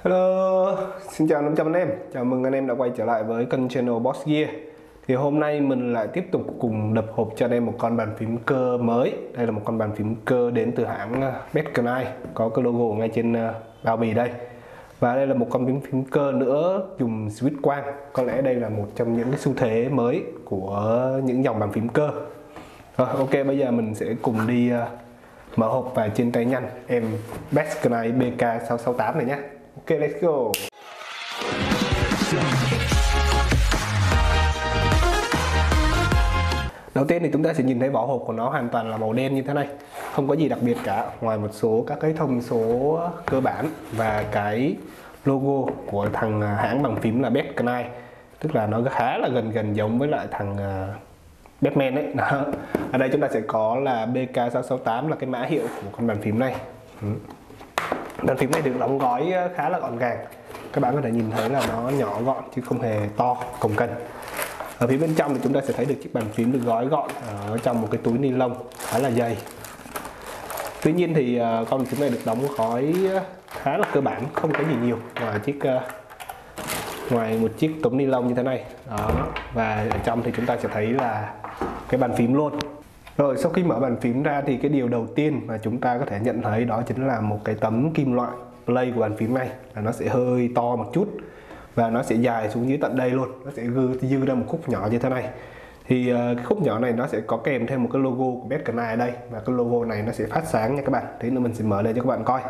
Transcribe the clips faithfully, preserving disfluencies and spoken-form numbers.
Hello, xin chào năm trăm anh em. Chào mừng anh em đã quay trở lại với kênh channel Boss Gear. Thì hôm nay mình lại tiếp tục cùng đập hộp cho anh em một con bàn phím cơ mới. Đây là một con bàn phím cơ đến từ hãng Batknife, có cái logo ngay trên bao bì đây. Và đây là một con phím phím cơ nữa dùng switch quang. Có lẽ đây là một trong những cái xu thế mới của những dòng bàn phím cơ. Rồi, ok, bây giờ mình sẽ cùng đi mở hộp và trên tay nhanh em Batknife B K sáu sáu tám này nhé. Ok, let's go. Đầu tiên thì chúng ta sẽ nhìn thấy vỏ hộp của nó hoàn toàn là màu đen như thế này, không có gì đặc biệt cả ngoài một số các cái thông số cơ bản và cái logo của thằng hãng bàn phím là Batknife, tức là nó khá là gần gần giống với lại thằng Batman đấy. Đó. Ở đây chúng ta sẽ có là B K sáu sáu tám là cái mã hiệu của con bàn phím này. Ừ. Bàn phím này được đóng gói khá là gọn gàng, các bạn có thể nhìn thấy là nó nhỏ gọn chứ không hề to cồng kềnh. Ở phía bên trong thì chúng ta sẽ thấy được chiếc bàn phím được gói gọn ở trong một cái túi ni lông khá là dày. Tuy nhiên thì con bàn phím này được đóng gói khá là cơ bản, không có gì nhiều ngoài chiếc ngoài một chiếc túi ni lông như thế này. Đó. Và ở trong thì chúng ta sẽ thấy là cái bàn phím luôn. Rồi sau khi mở bàn phím ra thì cái điều đầu tiên mà chúng ta có thể nhận thấy đó chính là một cái tấm kim loại play của bàn phím này, là nó sẽ hơi to một chút và nó sẽ dài xuống dưới tận đây luôn, nó sẽ dư, dư ra một khúc nhỏ như thế này. Thì uh, cái khúc nhỏ này nó sẽ có kèm thêm một cái logo của Batknife ở đây, và cái logo này nó sẽ phát sáng nha các bạn. Thế nên mình sẽ mở lên cho các bạn coi.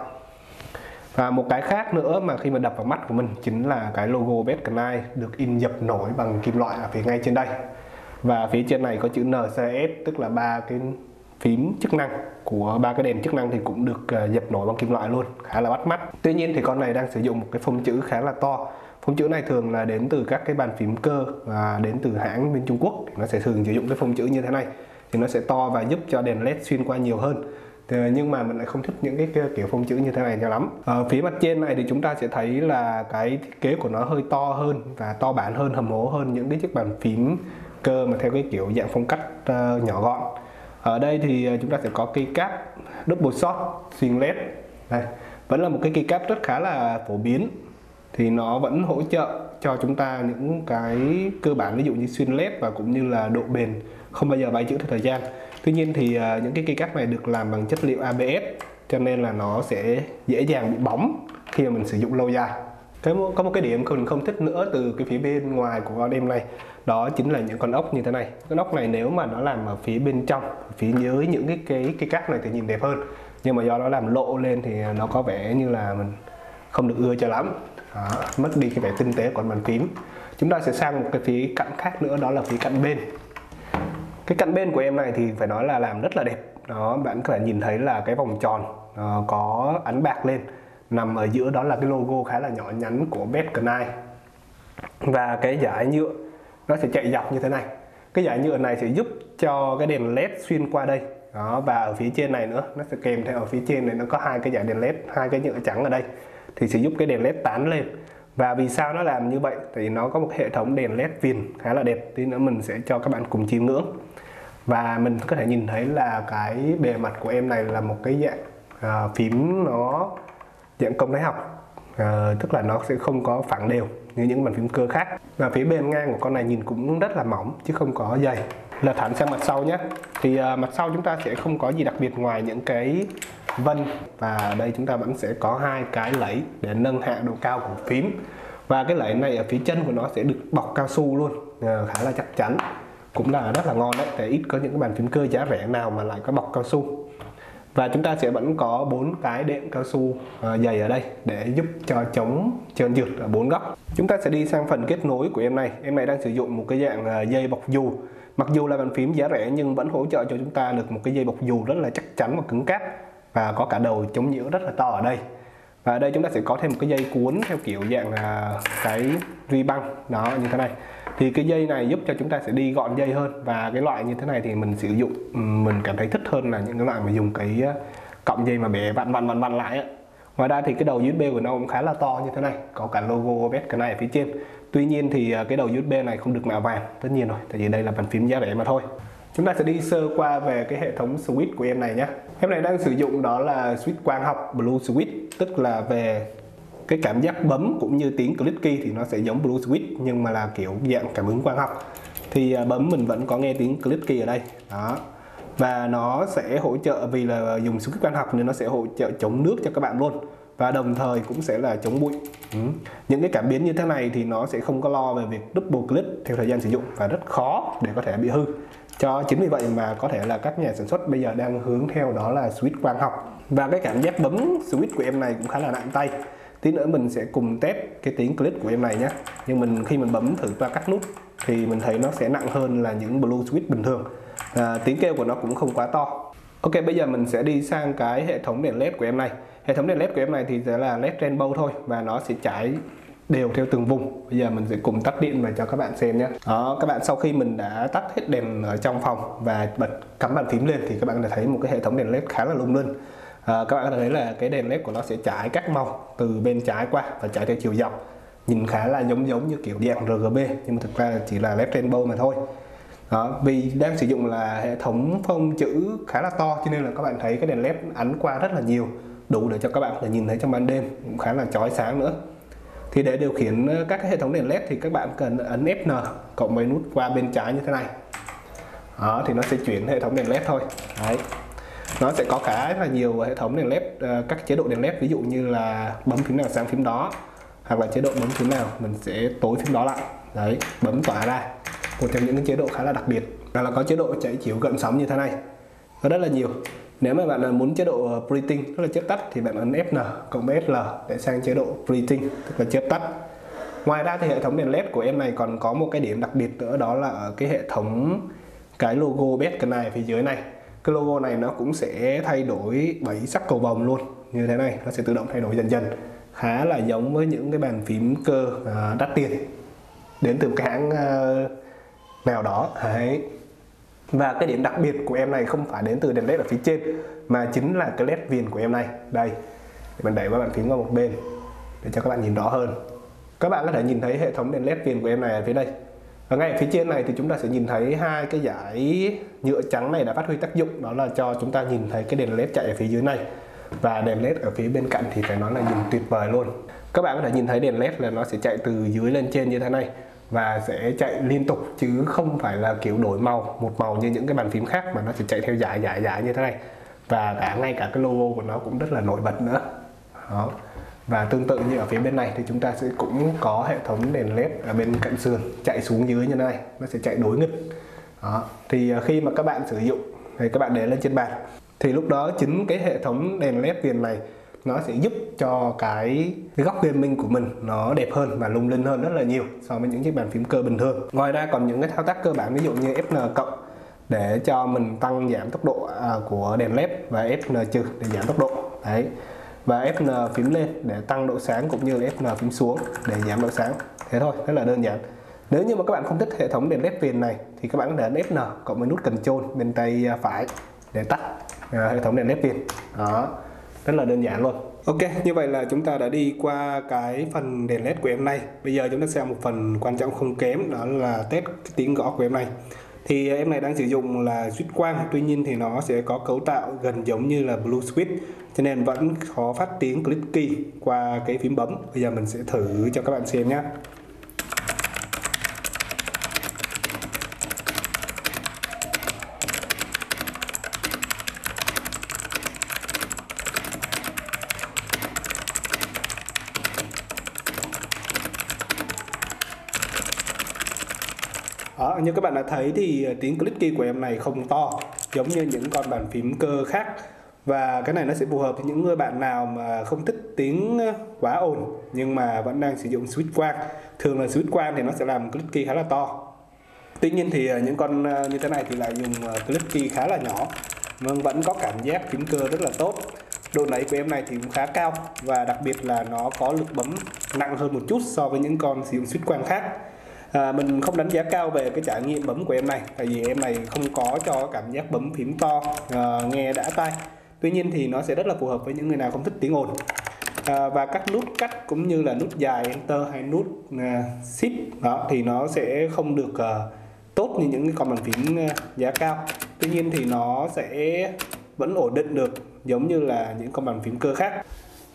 Và một cái khác nữa mà khi mà đập vào mắt của mình chính là cái logo Batknife được in dập nổi bằng kim loại ở phía ngay trên đây. Và phía trên này có chữ N C S, tức là ba cái phím chức năng của ba cái đèn chức năng thì cũng được dập nổi bằng kim loại luôn, khá là bắt mắt. Tuy nhiên thì con này đang sử dụng một cái phông chữ khá là to. Phông chữ này thường là đến từ các cái bàn phím cơ và đến từ hãng bên Trung Quốc, nó sẽ thường sử dụng cái phông chữ như thế này thì nó sẽ to và giúp cho đèn led xuyên qua nhiều hơn. Thì, nhưng mà mình lại không thích những cái kiểu phông chữ như thế này cho lắm. Ở phía mặt trên này thì chúng ta sẽ thấy là cái thiết kế của nó hơi to hơn và to bản hơn, hầm hố hơn những cái chiếc bàn phím cơ mà theo cái kiểu dạng phong cách uh, nhỏ gọn. Ở đây thì chúng ta sẽ có cây cáp double shot xuyên led. Đây, vẫn là một cái cây cáp rất khá là phổ biến, thì nó vẫn hỗ trợ cho chúng ta những cái cơ bản ví dụ như xuyên led và cũng như là độ bền không bao giờ bay chữ theo thời gian. Tuy nhiên thì uh, những cái cây cáp này được làm bằng chất liệu A B S cho nên là nó sẽ dễ dàng bị bóng khi mà mình sử dụng lâu dài. Cái có một cái điểm mình không thích nữa từ cái phía bên ngoài của con em này, đó chính là những con ốc như thế này. Con ốc này nếu mà nó làm ở phía bên trong, phía dưới những cái cái cái cáp này thì nhìn đẹp hơn, nhưng mà do nó làm lộ lên thì nó có vẻ như là mình không được ưa cho lắm. Đó, mất đi cái vẻ tinh tế của bàn phím. Chúng ta sẽ sang một cái phía cạnh khác nữa, đó là phía cạnh bên. Cái cạnh bên của em này thì phải nói là làm rất là đẹp. Đó, bạn có thể nhìn thấy là cái vòng tròn uh, có ánh bạc lên, nằm ở giữa đó là cái logo khá là nhỏ nhắn của Batknife. Và cái dải nhựa nó sẽ chạy dọc như thế này. Cái dải nhựa này sẽ giúp cho cái đèn led xuyên qua đây. Đó, và ở phía trên này nữa, nó sẽ kèm theo ở phía trên này nó có hai cái dải đèn led, hai cái nhựa trắng ở đây thì sẽ giúp cái đèn led tán lên. Và vì sao nó làm như vậy? Thì nó có một hệ thống đèn led viền khá là đẹp, tí nữa mình sẽ cho các bạn cùng chiêm ngưỡng. Và mình có thể nhìn thấy là cái bề mặt của em này là một cái dạng uh, phím nó dạng công thái học, uh, tức là nó sẽ không có phẳng đều như những bàn phím cơ khác. Và phía bên ngang của con này nhìn cũng rất là mỏng chứ không có dày. Lật hẳn sang mặt sau nhé. Thì uh, mặt sau chúng ta sẽ không có gì đặc biệt ngoài những cái vân, và ở đây chúng ta vẫn sẽ có hai cái lẫy để nâng hạ độ cao của phím. Và cái lẫy này ở phía chân của nó sẽ được bọc cao su luôn, uh, khá là chắc chắn, cũng là rất là ngon đấy. Để ít có những cái bàn phím cơ giá rẻ nào mà lại có bọc cao su. Và chúng ta sẽ vẫn có bốn cái đệm cao su uh, dày ở đây để giúp cho chống trơn trượt ở bốn góc. Chúng ta sẽ đi sang phần kết nối của em này. Em này đang sử dụng một cái dạng uh, dây bọc dù. Mặc dù là bàn phím giá rẻ nhưng vẫn hỗ trợ cho chúng ta được một cái dây bọc dù rất là chắc chắn và cứng cáp, và có cả đầu chống nhiễu rất là to ở đây. Và ở đây chúng ta sẽ có thêm một cái dây cuốn theo kiểu dạng uh, cái ruy băng đó như thế này. Thì cái dây này giúp cho chúng ta sẽ đi gọn dây hơn, và cái loại như thế này thì mình sử dụng mình cảm thấy thích hơn là những cái loại mà dùng cái cọng dây mà bẻ vặn vặn vặn vặn lại á. Ngoài ra thì cái đầu u ét bê của nó cũng khá là to như thế này, có cả logo Batknife ở phía trên. Tuy nhiên thì cái đầu u ét bê này không được mạ vàng, tất nhiên rồi, tại vì đây là bàn phím giá rẻ mà thôi. Chúng ta sẽ đi sơ qua về cái hệ thống switch của em này nhé. Em này đang sử dụng đó là switch quang học Blue Switch, tức là về Cái cảm giác bấm cũng như tiếng clicky thì nó sẽ giống Blue Switch nhưng mà là kiểu dạng cảm ứng quang học. Thì bấm mình vẫn có nghe tiếng clicky ở đây đó. Và nó sẽ hỗ trợ, vì là dùng switch quang học nên nó sẽ hỗ trợ chống nước cho các bạn luôn, và đồng thời cũng sẽ là chống bụi. ừ. Những cái cảm biến như thế này thì nó sẽ không có lo về việc double click theo thời gian sử dụng và rất khó để có thể bị hư. Cho chính vì vậy mà có thể là các nhà sản xuất bây giờ đang hướng theo đó là switch quang học. Và cái cảm giác bấm switch của em này cũng khá là nặng tay. Tí nữa mình sẽ cùng test cái tiếng click của em này nhé. Nhưng mình khi mình bấm thử qua các nút thì mình thấy nó sẽ nặng hơn là những Blue Switch bình thường. À, tiếng kêu của nó cũng không quá to. Ok, bây giờ mình sẽ đi sang cái hệ thống đèn led của em này. Hệ thống đèn led của em này thì sẽ là led rainbow thôi, và nó sẽ trải đều theo từng vùng. Bây giờ mình sẽ cùng tắt điện và cho các bạn xem nhé. Đó, các bạn, sau khi mình đã tắt hết đèn ở trong phòng và bật cắm bàn phím lên thì các bạn đã thấy một cái hệ thống đèn led khá là lung linh. À, các bạn có thể thấy là cái đèn led của nó sẽ trải các màu từ bên trái qua và trải theo chiều dọc, nhìn khá là giống giống như kiểu dạng rờ giê bê, nhưng mà thực ra chỉ là led rainbow mà thôi. Đó, vì đang sử dụng là hệ thống phông chữ khá là to cho nên là các bạn thấy cái đèn led ánh qua rất là nhiều, đủ để cho các bạn có thể nhìn thấy trong ban đêm, cũng khá là chói sáng nữa. Thì để điều khiển các cái hệ thống đèn led thì các bạn cần ấn ép en cộng với nút qua bên trái như thế này. Đó, thì nó sẽ chuyển hệ thống đèn led thôi. Đấy. Nó sẽ có khá là nhiều hệ thống đèn led, các chế độ đèn led, ví dụ như là bấm phím nào sáng phím đó, hoặc là chế độ bấm phím nào mình sẽ tối phím đó lại. Đấy, bấm tỏa ra. Một trong những cái chế độ khá là đặc biệt đó là có chế độ chạy chiếu cận sóng như thế này, có rất là nhiều. Nếu mà bạn muốn chế độ breathing, tức là chớp tắt, thì bạn ấn ép en cộng với ét lờ để sang chế độ breathing, tức là chớp tắt. Ngoài ra thì hệ thống đèn led của em này còn có một cái điểm đặc biệt nữa, đó là ở cái hệ thống cái logo bét này phía dưới này. Cái logo này nó cũng sẽ thay đổi bảy sắc cầu vồng luôn như thế này, nó sẽ tự động thay đổi dần dần, khá là giống với những cái bàn phím cơ đắt tiền đến từ cái hãng nào đó. Đấy. Và cái điểm đặc biệt của em này không phải đến từ đèn led ở phía trên, mà chính là cái led viền của em này. Đây, để mình đẩy qua bàn phím qua một bên để cho các bạn nhìn rõ hơn. Các bạn có thể nhìn thấy hệ thống đèn led viền của em này ở phía đây. Và ngay ở phía trên này thì chúng ta sẽ nhìn thấy hai cái dải nhựa trắng này đã phát huy tác dụng, đó là cho chúng ta nhìn thấy cái đèn led chạy ở phía dưới này. Và đèn led ở phía bên cạnh thì phải nói là nhìn tuyệt vời luôn. Các bạn có thể nhìn thấy đèn led là nó sẽ chạy từ dưới lên trên như thế này, và sẽ chạy liên tục chứ không phải là kiểu đổi màu một màu như những cái bàn phím khác, mà nó sẽ chạy theo dải dải dải như thế này. Và cả ngay cả cái logo của nó cũng rất là nổi bật nữa. Đó. Và tương tự như ở phía bên này thì chúng ta sẽ cũng có hệ thống đèn led ở bên cạnh sườn chạy xuống dưới như thế này, nó sẽ chạy đối nghịch. Đó. Thì khi mà các bạn sử dụng thì các bạn để lên trên bàn, thì lúc đó chính cái hệ thống đèn led viền này nó sẽ giúp cho cái, cái góc gaming của mình nó đẹp hơn và lung linh hơn rất là nhiều so với những chiếc bàn phím cơ bình thường. Ngoài ra còn những cái thao tác cơ bản, ví dụ như ép en cộng để cho mình tăng giảm tốc độ của đèn led, và ép en trừ để giảm tốc độ. Đấy. Và ép en phím lên để tăng độ sáng, cũng như là ép en phím xuống để giảm độ sáng. Thế thôi, rất là đơn giản. Nếu như mà các bạn không thích hệ thống đèn led viền này thì các bạn có thể ấn ép en cộng với nút Control bên tay phải để tắt hệ thống đèn led viền. Đó. Rất là đơn giản luôn. Ok, như vậy là chúng ta đã đi qua cái phần đèn led của em này. Bây giờ chúng ta sẽ một phần quan trọng không kém, đó là test cái tiếng gõ của em này. Thì em này đang sử dụng là switch quang, tuy nhiên thì nó sẽ có cấu tạo gần giống như là Blue Switch, cho nên vẫn có phát tiếng clicky qua cái phím bấm. Bây giờ mình sẽ thử cho các bạn xem nhé. Đó, như các bạn đã thấy thì tiếng clicky của em này không to giống như những con bàn phím cơ khác. Và cái này nó sẽ phù hợp với những người bạn nào mà không thích tiếng quá ồn nhưng mà vẫn đang sử dụng switch quang. Thường là switch quang thì nó sẽ làm clicky khá là to. Tuy nhiên thì những con như thế này thì lại dùng clicky khá là nhỏ, nhưng vẫn có cảm giác phím cơ rất là tốt. Độ nảy của em này thì cũng khá cao, và đặc biệt là nó có lực bấm nặng hơn một chút so với những con sử dụng switch quang khác. À, mình không đánh giá cao về cái trải nghiệm bấm của em này, tại vì em này không có cho cảm giác bấm phím to, à, nghe đã tai. Tuy nhiên thì nó sẽ rất là phù hợp với những người nào không thích tiếng ồn. À, và các nút cắt cũng như là nút dài Enter hay nút uh, Shift đó thì nó sẽ không được uh, tốt như những cái con bàn phím uh, giá cao. Tuy nhiên thì nó sẽ vẫn ổn định được giống như là những con bàn phím cơ khác.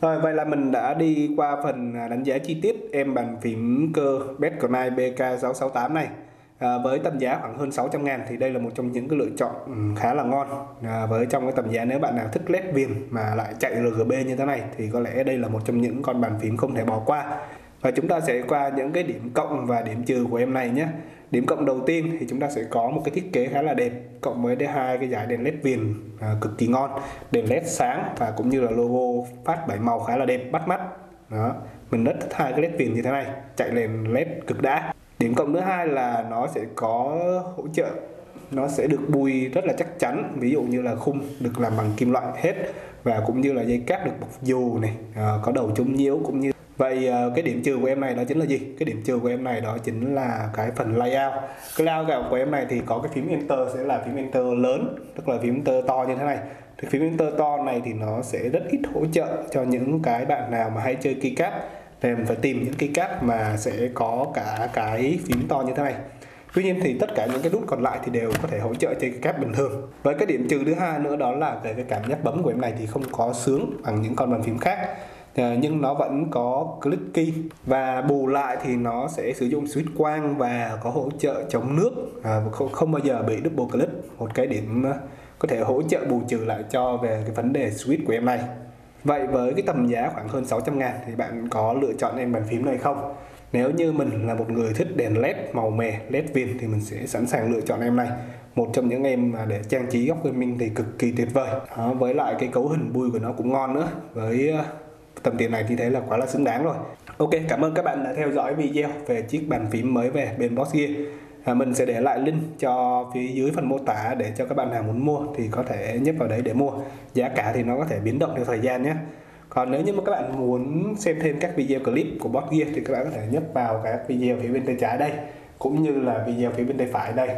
Rồi, vậy là mình đã đi qua phần đánh giá chi tiết em bàn phím cơ Backcry B K sáu sáu tám này. À, với tầm giá khoảng hơn sáu trăm ngàn thì đây là một trong những cái lựa chọn khá là ngon. À, với trong cái tầm giá, nếu bạn nào thích led viền mà lại chạy R G B như thế này thì có lẽ đây là một trong những con bàn phím không thể bỏ qua. Và chúng ta sẽ qua những cái điểm cộng và điểm trừ của em này nhé. Điểm cộng đầu tiên thì chúng ta sẽ có một cái thiết kế khá là đẹp, cộng với hai cái dải đèn led viền à, cực kỳ ngon, đèn led sáng và cũng như là logo phát bảy màu khá là đẹp, bắt mắt. Đó, mình rất thích hai cái led viền như thế này, chạy đèn led cực đã. Điểm cộng thứ hai là nó sẽ có hỗ trợ, nó sẽ được bui rất là chắc chắn, ví dụ như là khung được làm bằng kim loại hết, và cũng như là dây cáp được bọc dù này, à, có đầu chống nhiễu cũng như vậy. Cái điểm trừ của em này đó chính là gì? Cái điểm trừ của em này đó chính là cái phần layout. Cái layout của em này thì có cái phím enter sẽ là phím enter lớn, tức là phím enter to như thế này. Thì phím enter to này thì nó sẽ rất ít hỗ trợ cho những cái bạn nào mà hay chơi keycap, nên phải tìm những keycap mà sẽ có cả cái phím to như thế này. Tuy nhiên thì tất cả những cái nút còn lại thì đều có thể hỗ trợ trên keycap bình thường. Với cái điểm trừ thứ hai nữa đó là về cái cảm giác bấm của em này thì không có sướng bằng những con bàn phím khác. À, nhưng nó vẫn có click key, và bù lại thì nó sẽ sử dụng switch quang và có hỗ trợ chống nước, à, không, không bao giờ bị double click, một cái điểm có thể hỗ trợ bù trừ lại cho về cái vấn đề switch của em này. Vậy với cái tầm giá khoảng hơn sáu trăm ngàn thì bạn có lựa chọn em bàn phím này không? Nếu như mình là một người thích đèn led màu mè, led viền thì mình sẽ sẵn sàng lựa chọn em này. Một trong những em mà để trang trí góc gaming thì cực kỳ tuyệt vời. Đó, với lại cái cấu hình bui của nó cũng ngon nữa. Với tầm tiền này thì thấy là quá là xứng đáng rồi. Ok, cảm ơn các bạn đã theo dõi video về chiếc bàn phím mới về bên Boss Gear. À, mình sẽ để lại link cho phía dưới phần mô tả để cho các bạn nào muốn mua thì có thể nhấp vào đấy để mua. Giá cả thì nó có thể biến động theo thời gian nhé. Còn nếu như mà các bạn muốn xem thêm các video clip của Boss Gear thì các bạn có thể nhấp vào các video phía bên tay trái đây, cũng như là video phía bên tay phải đây.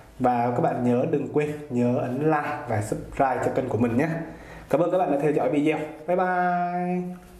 Và các bạn nhớ đừng quên nhớ ấn like và subscribe cho kênh của mình nhé. Cảm ơn các bạn đã theo dõi video. Bye bye.